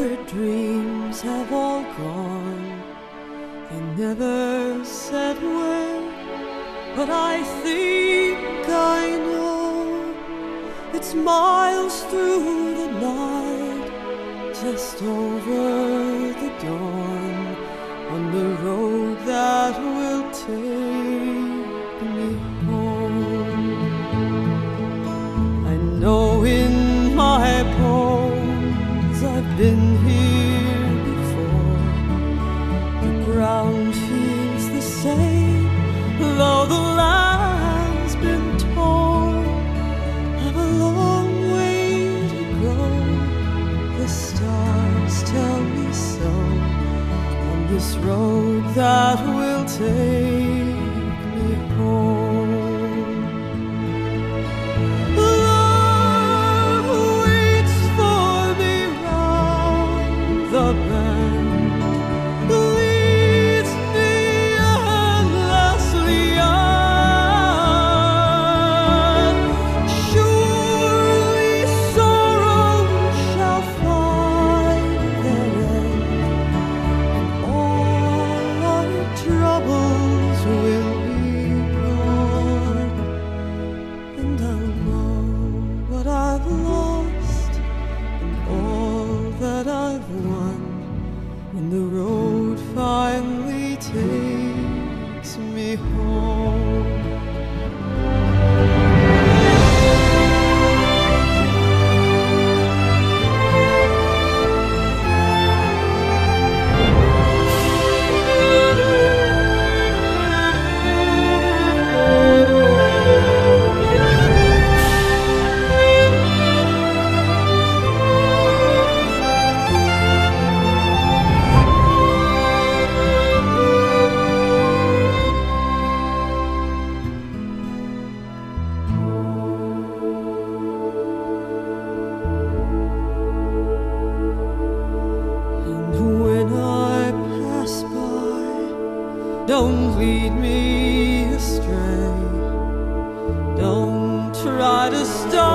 childhood dreams have all gone. They never said where, but I think I know. It's miles through the night, just over the dawn, on the road that will take me home. I know in my bones I've been here before. The ground feels the same, though the land's been torn. I've a long way to go, the stars tell me so, on this road that will take me home. Love waits for me round the bend, leads me endlessly on. Surely sorrow shall find their end, and all our troubles will be gone. And I'll know what I've lost and all that I've won when the road finally takes me home. Don't lead me astray. Don't try to stop